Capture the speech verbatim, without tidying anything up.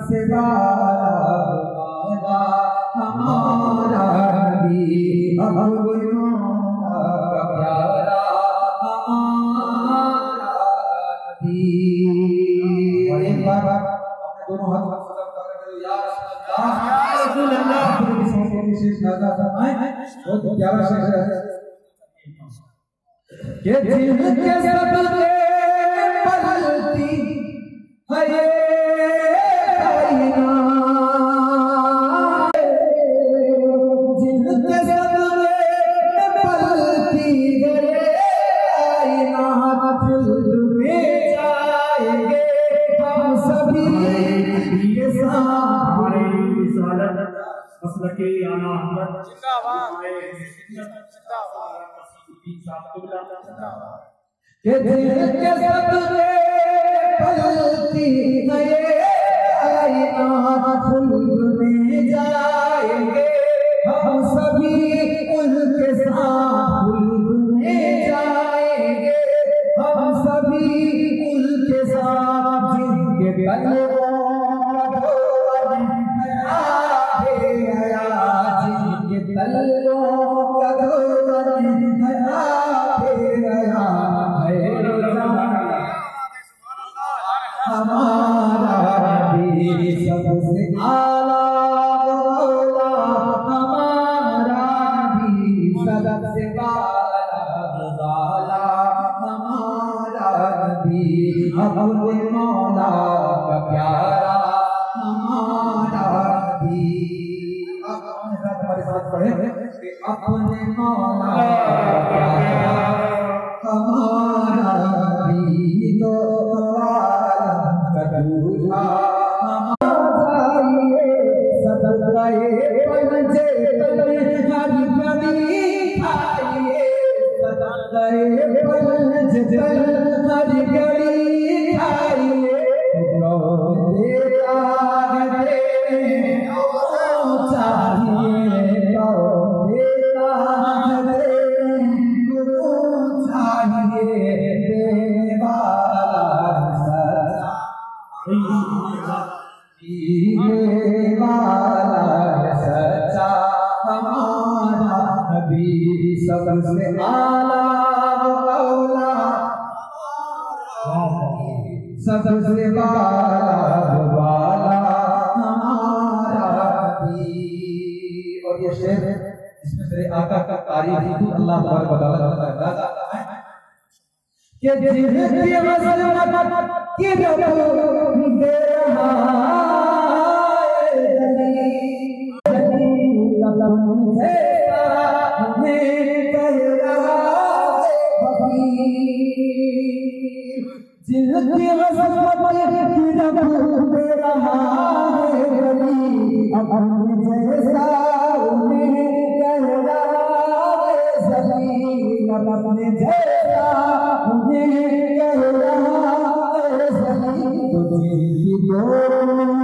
सबसे वाला हमारा नबी अपनों का प्यारा हमारा नबी। और एक बार अपने दोनों हाथ सलाम करके या रसूल अल्लाह के विशेष नाज़ा फरमाएं। बहुत प्यारा शेर है कि जिनके सदके पलती है ये कायनात, जिनके सदके पलती है कायनात, में जाएंगे हम सभी के साथ। मसलके आला हज़रत जिंदाबाद के जिनके सदके पलती है ये कायनात, में जाएंगे हम सभी उनके साथ, में जाएंगे हम सभी उनके साथ। जिनके कलमों जिनके तलों का धोवन हरा फिर गया है हमारा नबी सबसे आला मौला, हमारा नबी सबसे वाला वाला, हमारा नबी अपने मौला का प्यारा हमारा नबी। हमारे साथ पढ़े कि अपने मौला प्यारा हमारा नबी तो आलम का दूल्हा हमारा। ये सदक़े पंजे तले हर घड़ी खाइए, सदक़े पंजे तले हर घड़ी खाइए। देता है सबसे आला मौला, सबसे वाला हमारा नबी। और ये शेर इसमें तेरे आका का तारीफ अल्लाह तबारक व तआला करता है कि जिनकी मज़लमत की रब दे रहा जिनकी मज़लमत की रब दे रहा है गली, अपने जैसा उन्हें कह रहा है ज़मीन, अपने जैसा उन्हें कह रहा है ज़मीन। तो जिनकी